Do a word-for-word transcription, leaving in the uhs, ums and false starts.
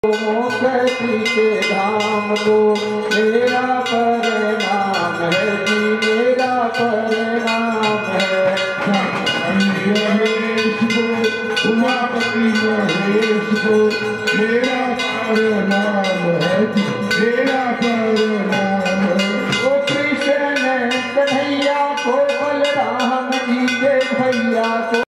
मोक्ति के धाम को मेरा परिणाम है जी, मेरा परिणाम है। महेश को उमापति महेश को मेरा परिणाम